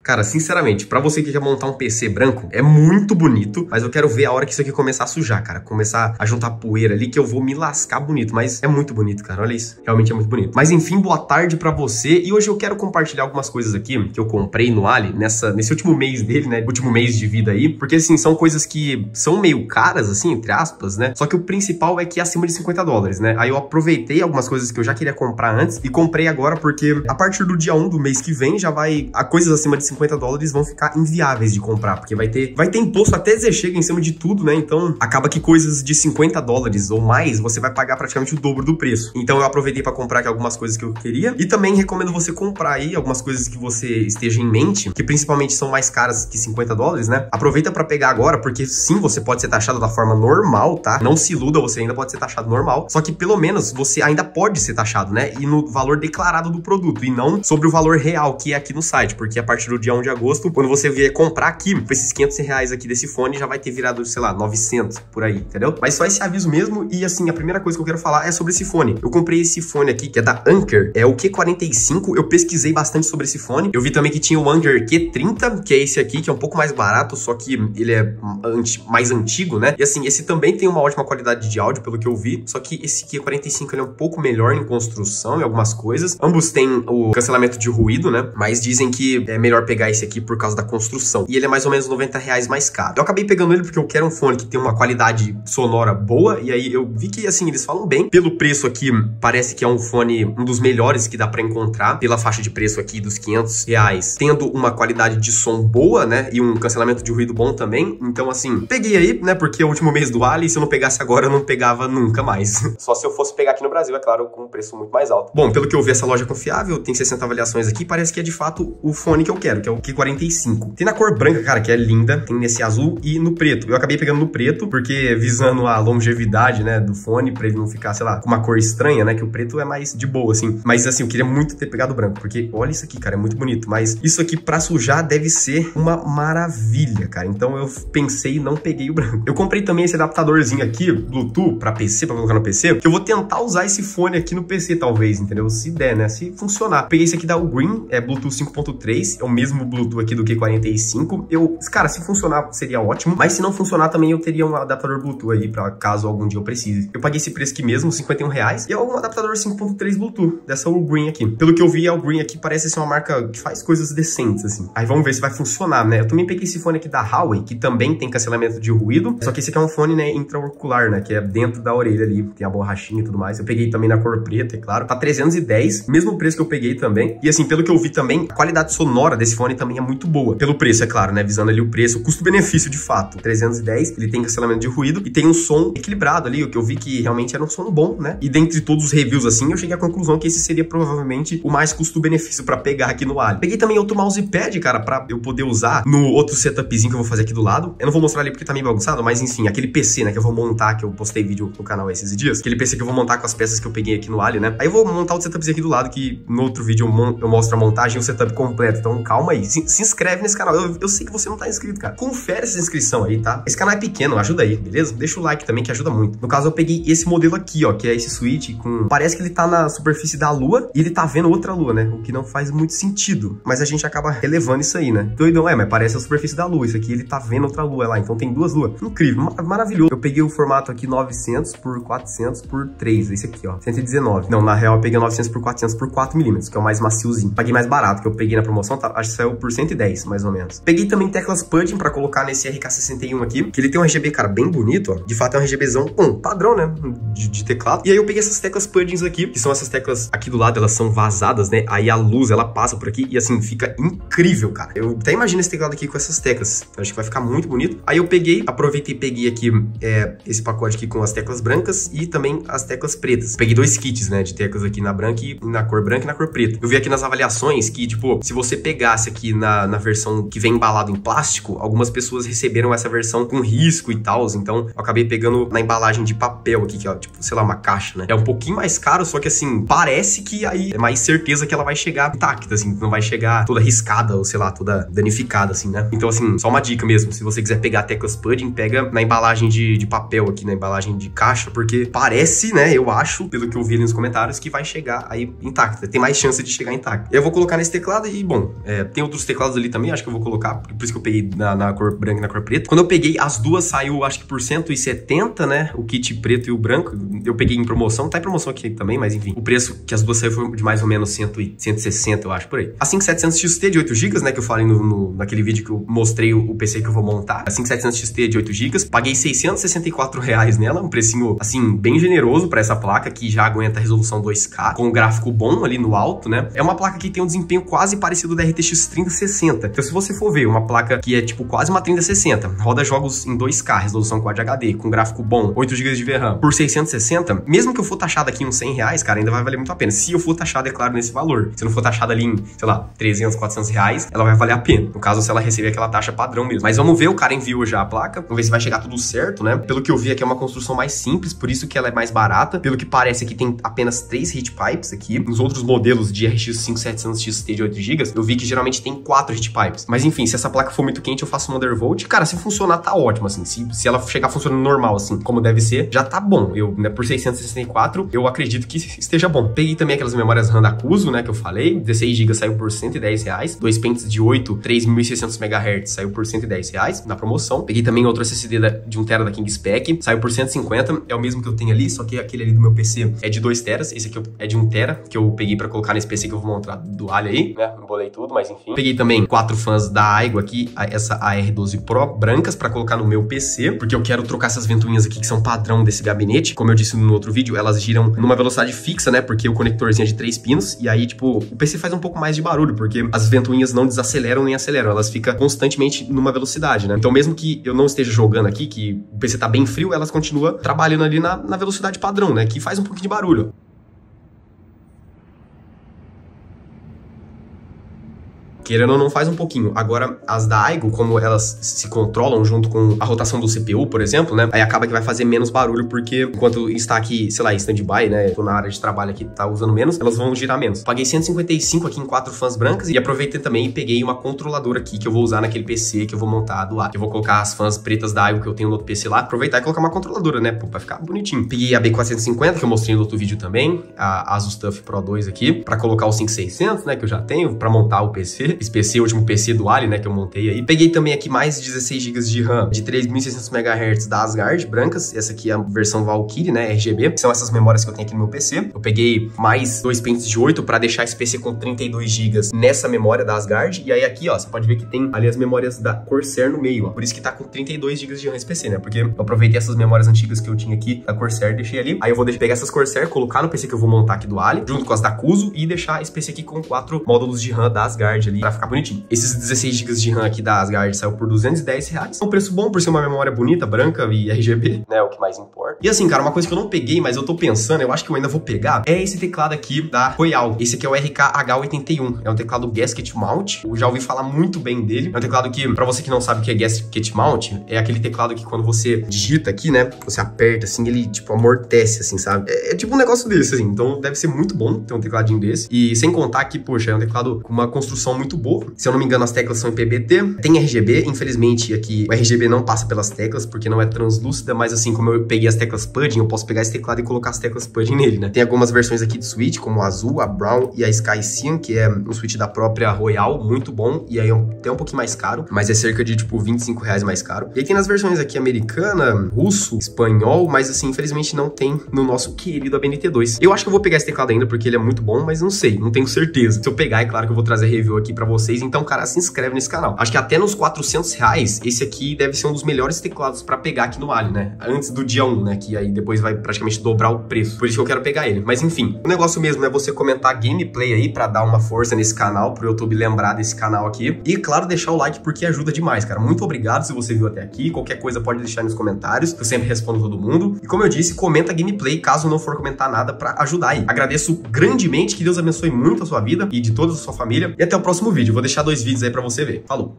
Cara, sinceramente, pra você que quer montar um PC branco, é muito bonito, mas eu quero ver a hora que isso aqui começar a sujar, cara. Começar a juntar poeira ali, que eu vou me lascar bonito. Mas é muito bonito, cara, olha isso. Realmente é muito bonito. Mas enfim, boa tarde pra você. E hoje eu quero compartilhar algumas coisas aqui que eu comprei no Ali, nesse último mês dele, né? Último mês de vida aí. Porque, assim, são coisas que são meio caras, assim, entre aspas, né? Só que o principal é que é acima de $50, né? Aí eu aproveitei algumas coisas que eu já queria comprar antes e comprei agora porque a partir do dia 1 do mês que vem já vai... coisas acima de $50 vão ficar inviáveis de comprar, porque vai ter imposto até dizer chega em cima de tudo, né? Então acaba que coisas de $50 ou mais você vai pagar praticamente o dobro do preço. Então eu aproveitei para comprar aqui algumas coisas que eu queria e também recomendo você comprar aí algumas coisas que você esteja em mente, que principalmente são mais caras que $50, né? Aproveita para pegar agora, porque sim, você pode ser taxado da forma normal, tá? Não se iluda, você ainda pode ser taxado normal, só que pelo menos você ainda pode ser taxado, né? E no valor declarado do produto e não sobre o valor real que é aqui no site, porque a partir do dia 1 de agosto, quando você vier comprar aqui, por esses R$500 aqui desse fone, já vai ter virado, sei lá, 900 por aí, entendeu? Mas só esse aviso mesmo e, assim, a primeira coisa que eu quero falar é sobre esse fone. Eu comprei esse fone aqui, que é da Anker, é o Q45, eu pesquisei bastante sobre esse fone. Eu vi também que tinha o Anker Q30, que é esse aqui, que é um pouco mais barato, só que ele é mais antigo, né? E, assim, esse também tem uma ótima qualidade de áudio, pelo que eu vi, só que esse Q45 ele é um pouco melhor em construção e algumas coisas. Ambos têm o cancelamento de ruído, né? Mas dizem que é melhor pegar esse aqui por causa da construção. E ele é mais ou menos R$90 mais caro. Eu acabei pegando ele porque eu quero um fone que tem uma qualidade sonora boa, e aí eu vi que, assim, eles falam bem. Pelo preço aqui, parece que é um fone, um dos melhores que dá pra encontrar, pela faixa de preço aqui dos R$500, tendo uma qualidade de som boa, né, e um cancelamento de ruído bom também. Então, assim, peguei aí, né, porque é o último mês do Ali, e se eu não pegasse agora, eu não pegava nunca mais. Só se eu fosse pegar aqui no Brasil, é claro, com um preço muito mais alto. Bom, pelo que eu vi, essa loja é confiável, tem 60 avaliações aqui, parece que é de fato o fone que eu quero, que é o Q45. Tem na cor branca, cara, que é linda, tem nesse azul e no preto. Eu acabei pegando no preto, porque visando a longevidade, né, do fone, pra ele não ficar, sei lá, com uma cor estranha, né, que o preto é mais de boa, assim. Mas, assim, eu queria muito ter pegado o branco, porque olha isso aqui, cara, é muito bonito. Mas isso aqui pra sujar deve ser uma maravilha, cara. Então eu pensei e não peguei o branco. Eu comprei também esse adaptadorzinho aqui, Bluetooth, pra PC, pra colocar no PC, que eu vou tentar usar esse fone aqui no PC, talvez, entendeu? Se der, né, se funcionar. Peguei esse aqui da Ugreen, é Bluetooth 5.3, é o mesmo Bluetooth aqui do Q45. Cara, se funcionar seria ótimo, mas se não funcionar também eu teria um adaptador Bluetooth aí, pra caso algum dia eu precise. Eu paguei esse preço aqui mesmo, R$51, e é um adaptador 5.3 Bluetooth, dessa Ugreen aqui. Pelo que eu vi, a Ugreen aqui parece ser uma marca que faz coisas decentes, assim. Aí vamos ver se vai funcionar, né? Eu também peguei esse fone aqui da Huawei, que também tem cancelamento de ruído, só que esse aqui é um fone, né, intraocular, né, que é dentro da orelha ali, tem a borrachinha e tudo mais. Eu peguei também na cor preta, é claro, tá R$310, mesmo preço que eu peguei também. E, assim, pelo que eu vi também, a qualidade sonora desse fone também é muito boa. Pelo preço, é claro, né, visando ali o preço, o custo-benefício de fato. 310, ele tem cancelamento de ruído e tem um som equilibrado ali, o que eu vi que realmente era um som bom, né? E dentre todos os reviews, assim, eu cheguei à conclusão que esse seria provavelmente o mais custo-benefício pra pegar aqui no Ali. Peguei também outro mousepad, cara, pra eu poder usar no outro setupzinho que eu vou fazer aqui do lado. Eu não vou mostrar ali porque tá meio bagunçado, mas enfim, aquele PC, né, que eu vou montar, que eu postei vídeo no canal esses dias, aquele PC que eu vou montar com as peças que eu peguei aqui no Ali, né? Aí eu vou montar o setupzinho aqui do lado, que no outro vídeo eu mostro a montagem e o setup completo. Então calma aí, se inscreve nesse canal. Eu sei que você não tá inscrito, cara. Confere essa inscrição aí, tá? Esse canal é pequeno, ajuda aí, beleza? Deixa o like também, que ajuda muito. No caso, eu peguei esse modelo aqui, ó, que é esse Switch com... Parece que ele tá na superfície da Lua e ele tá vendo outra Lua, né? O que não faz muito sentido. Mas a gente acaba relevando isso aí, né? Doidão, mas parece a superfície da Lua. Isso aqui, ele tá vendo outra Lua lá. Então tem duas luas. Incrível, maravilhoso. Eu peguei o formato aqui 900 por 400 por 3. Esse aqui, ó, 119. Não, na real, eu peguei 900 por 400 por 4 milímetros, que é o mais maciozinho. Paguei mais barato, que eu peguei na promoção, tá? Acho que saiu por 110, mais ou menos. Peguei também teclas pudding pra colocar nesse RK61 aqui, que ele tem um RGB, cara, bem bonito, ó. De fato é um RGBzão, padrão, né, de teclado. E aí eu peguei essas teclas puddings aqui, que são essas teclas aqui do lado, elas são vazadas, né? Aí a luz, ela passa por aqui e, assim, fica incrível, cara. Eu até imagino esse teclado aqui com essas teclas. Eu acho que vai ficar muito bonito. Aí eu aproveitei e peguei aqui esse pacote aqui com as teclas brancas e também as teclas pretas. Peguei 2 kits, né, de teclas aqui na branca e na cor branca e na cor preta. Eu vi aqui nas avaliações que, tipo, se você pegasse aqui na versão que vem embalado em plástico, algumas pessoas receberam essa versão com risco e tal, então eu acabei pegando na embalagem de papel aqui, que é, tipo, sei lá, uma caixa, né? É um pouquinho mais caro, só que, assim, parece que aí é mais certeza que ela vai chegar intacta, assim, não vai chegar toda riscada ou, sei lá, toda danificada, assim, né? Então, assim, só uma dica mesmo, se você quiser pegar teclas pudding, pega na embalagem de papel aqui, na embalagem de caixa, porque parece, né, eu acho, pelo que eu vi ali nos comentários, que vai chegar aí intacta, tem mais chance de chegar intacta. Eu vou colocar nesse teclado e, bom, Tem outros teclados ali também, acho que eu vou colocar, por isso que eu peguei na cor branca e na cor preta. Quando eu peguei as duas, saiu acho que por 170, né? O kit preto e o branco. Eu peguei em promoção, tá em promoção aqui também, mas enfim. O preço que as duas saiu foi de mais ou menos 160, eu acho, por aí. A 5700 XT de 8 GB, né? Que eu falei naquele vídeo que eu mostrei o PC que eu vou montar. A 5700 XT de 8 GB. Paguei R$664 nela, um precinho, assim, bem generoso pra essa placa, que já aguenta a resolução 2K, com um gráfico bom ali no alto, né? É uma placa que tem um desempenho quase parecido da RTX 3060. Então, se você for ver, uma placa que é, tipo, quase uma 3060, roda jogos em 2K, resolução Quad HD, com gráfico bom, 8 GB de VRAM, por 660, mesmo que eu for taxado aqui uns R$100, cara, ainda vai valer muito a pena. Se eu for taxado, é claro, nesse valor. Se não for taxado ali em, sei lá, 300, 400 reais, ela vai valer a pena. No caso, se ela receber aquela taxa padrão mesmo. Mas vamos ver, o cara enviou já a placa, vamos ver se vai chegar tudo certo, né? Pelo que eu vi aqui, é uma construção mais simples, por isso que ela é mais barata. Pelo que parece, aqui tem apenas 3 heat pipes aqui. Nos outros modelos de RX 5700 XT de 8 GB, eu vi que geralmente tem 4 heat pipes. Mas enfim, se essa placa for muito quente, eu faço um undervolt. Cara, se funcionar, tá ótimo, assim. Se ela chegar funcionando normal, assim, como deve ser, já tá bom. Eu, né, por 664, eu acredito que esteja bom. Peguei também aquelas memórias RAM da Cuso, né, que eu falei. 16 GB saiu por R$110. 2 pentes de 8, 3600 MHz, saiu por R$110 na promoção. Peguei também outro SSD de 1 TB da Kingspec, saiu por 150. É o mesmo que eu tenho ali, só que aquele ali do meu PC é de 2 TB. Esse aqui é de 1 TB, que eu peguei pra colocar nesse PC que eu vou montar do alho aí, né? Embolei tudo, mas enfim. Peguei também 4 fãs da Aigo aqui, essa AR12 Pro, brancas, pra colocar no meu PC, porque eu quero trocar essas ventoinhas aqui que são padrão desse gabinete. Como eu disse no outro vídeo, elas giram numa velocidade fixa, né? Porque o conectorzinho é de 3 pinos, e aí, tipo, o PC faz um pouco mais de barulho, porque as ventoinhas não desaceleram nem aceleram, elas ficam constantemente numa velocidade, né? Então, mesmo que eu não esteja jogando aqui, que o PC tá bem frio, elas continuam trabalhando ali na velocidade padrão, né? Que faz um pouquinho de barulho. Querendo ou não, faz um pouquinho. Agora, as da Aigo, como elas se controlam junto com a rotação do CPU, por exemplo, né? Aí acaba que vai fazer menos barulho, porque enquanto está aqui, sei lá, em stand-by, né? Tô na área de trabalho aqui, tá usando menos, elas vão girar menos. Paguei 155 aqui em 4 fãs brancas e aproveitei também e peguei uma controladora aqui que eu vou usar naquele PC que eu vou montar do lado. Eu vou colocar as fãs pretas da Aigo que eu tenho no outro PC lá, aproveitar e colocar uma controladora, né? Pô, pra ficar bonitinho. Peguei a B450, que eu mostrei no outro vídeo também, a Asus TUF Pro 2 aqui, pra colocar o 5600, né? Que eu já tenho, pra montar o PC. Esse PC, o último PC do Ali, né, que eu montei aí. Peguei também aqui mais 16 GB de RAM de 3600 MHz da Asgard, brancas. Essa aqui é a versão Valkyrie, né, RGB. Que são essas memórias que eu tenho aqui no meu PC. Eu peguei mais 2 pentes de 8 para deixar esse PC com 32 GB nessa memória da Asgard. E aí aqui, ó, você pode ver que tem ali as memórias da Corsair no meio, ó. Por isso que tá com 32 GB de RAM esse PC, né, porque eu aproveitei essas memórias antigas que eu tinha aqui da Corsair, deixei ali. Aí eu vou pegar essas Corsair, colocar no PC que eu vou montar aqui do Ali, junto com as da Cuso, e deixar esse PC aqui com 4 módulos de RAM da Asgard ali, pra ficar bonitinho. Esses 16 GB de RAM aqui da Asgard saiu por R$210. É um preço bom por ser uma memória bonita, branca e RGB, né? O que mais importa. E assim, cara, uma coisa que eu não peguei, mas eu tô pensando, eu acho que eu ainda vou pegar, é esse teclado aqui da Royal. Esse aqui é o RKH81. É um teclado Gasket Mount. Eu já ouvi falar muito bem dele. É um teclado que, pra você que não sabe o que é Gasket Mount, é aquele teclado que quando você digita aqui, né? Você aperta assim, ele tipo amortece, assim, sabe? É tipo um negócio desse, assim. Então deve ser muito bom ter um tecladinho desse. E sem contar que, poxa, é um teclado com uma construção muito boa. Se eu não me engano, as teclas são em PBT, tem RGB, infelizmente aqui o RGB não passa pelas teclas, porque não é translúcida, mas assim, como eu peguei as teclas Pudding, eu posso pegar esse teclado e colocar as teclas Pudding nele, né? Tem algumas versões aqui de switch, como a azul, a brown e a Sky Cyan, que é um switch da própria Royal, muito bom, e aí é até um pouquinho mais caro, mas é cerca de, tipo, R$25 mais caro. E aí tem nas versões aqui americana, russo, espanhol, mas assim, infelizmente não tem no nosso querido ABNT2. Eu acho que eu vou pegar esse teclado ainda, porque ele é muito bom, mas não sei, não tenho certeza. Se eu pegar, é claro que eu vou trazer review aqui pra vocês, então, cara, se inscreve nesse canal. Acho que até nos R$400, esse aqui deve ser um dos melhores teclados pra pegar aqui no Ali, né? Antes do dia 1, né? Que aí depois vai praticamente dobrar o preço. Por isso que eu quero pegar ele. Mas enfim, o negócio mesmo é você comentar gameplay aí pra dar uma força nesse canal, pro YouTube lembrar desse canal aqui. E, claro, deixar o like porque ajuda demais, cara. Muito obrigado se você viu até aqui. Qualquer coisa pode deixar nos comentários, que eu sempre respondo todo mundo. E como eu disse, comenta gameplay caso não for comentar nada pra ajudar aí. Agradeço grandemente, que Deus abençoe muito a sua vida e de toda a sua família. E até o próximo vídeo. Vou deixar 2 vídeos aí pra você ver. Falou!